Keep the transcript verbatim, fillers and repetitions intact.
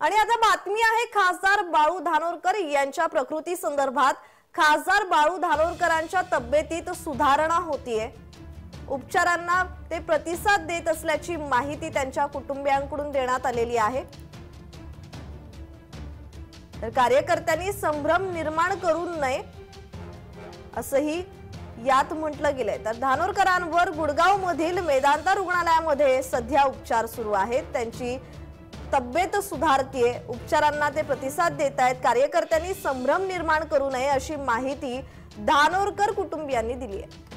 आणि आता बातमी आहे खासदार बाळू धानोरकर यांच्या प्रकृती संदर्भात। खासदार बाळू धानोरकरांच्या तब्येतीत सुधारणा होतीये। उपचारांना ते प्रतिसाद देत असल्याची माहिती त्यांच्या कुटुंबियांकडून देण्यात आलेली आहे। तर कार्यकर्त्यांनी संभ्रम निर्माण करू नये असंही यात म्हटलं गेलंय। तर धानोरकरांवर गुडगाव मधील मेदांता रुग्णालयामध्ये सध्या उपचार सुरू आहेत। त्यांची तब्येत सुधारतीये, उपचारांना ते प्रतिसाद देत आहेत। कार्यकर्त्यांनी संभ्रम निर्माण करू नये अशी माहिती धानोरकर कुटुंबियांनी दिली आहे।